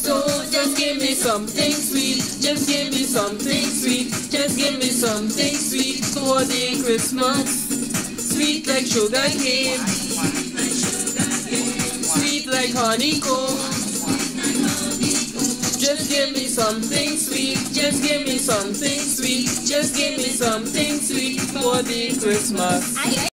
So just give me something sweet, just give me something sweet, just give me something sweet for the Christmas. Sweet like sugar cane, sweet like honeycomb. Just give me something sweet, just give me something sweet, just give me something sweet for the Christmas.